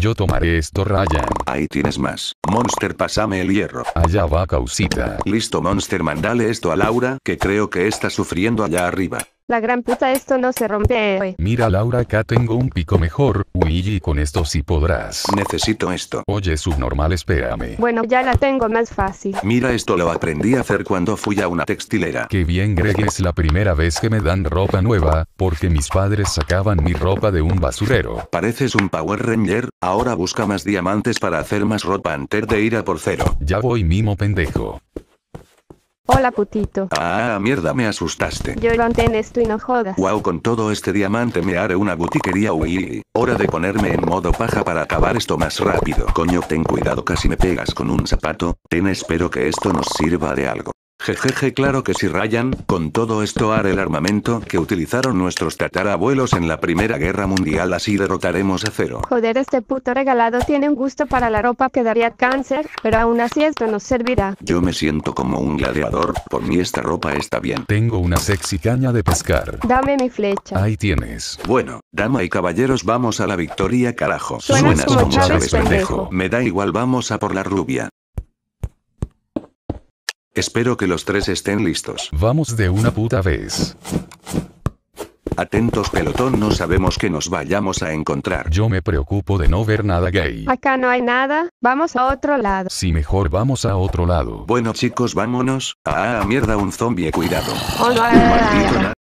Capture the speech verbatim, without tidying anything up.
Yo tomaré esto, Ryan. Ahí tienes más. Monster, pásame el hierro. Allá va, causita. Listo, Monster, mandale esto a Laura, que creo que está sufriendo allá arriba. La gran puta, esto no se rompe hoy. Mira, Laura, acá tengo un pico mejor. Uy, con esto sí podrás. Necesito esto. Oye, subnormal, espérame. Bueno, ya la tengo más fácil. Mira, esto lo aprendí a hacer cuando fui a una textilera. Qué bien, Greg, es la primera vez que me dan ropa nueva, porque mis padres sacaban mi ropa de un basurero. Pareces un Power Ranger, ahora busca más diamantes para hacer más ropa antes de ir a por cero. Ya voy, mimo pendejo. Hola, putito. Ah, mierda, me asustaste. Yo lo en esto y no jodas. Wow, con todo este diamante me haré una botiquería. Uy, hora de ponerme en modo paja para acabar esto más rápido. Coño, ten cuidado, casi me pegas con un zapato. Ten, espero que esto nos sirva de algo. Jejeje, claro que sí, Ryan, con todo esto haré el armamento que utilizaron nuestros tatarabuelos en la Primera Guerra Mundial, así derrotaremos a Zero. Joder, este puto regalado tiene un gusto para la ropa que daría cáncer, pero aún así esto nos servirá. Yo me siento como un gladiador, por mí esta ropa está bien. Tengo una sexy caña de pescar. Dame mi flecha. Ahí tienes. Bueno, dama y caballeros, vamos a la victoria, carajo. Suenas como Chávez, pendejo. Me da igual, vamos a por la rubia. Espero que los tres estén listos. Vamos de una puta vez. Atentos, pelotón, no sabemos que nos vayamos a encontrar. Yo me preocupo de no ver nada gay. Acá no hay nada, vamos a otro lado. Si mejor vamos a otro lado. Bueno, chicos, vámonos. Ah, mierda, un zombie, cuidado. Oh, no, Maldito na-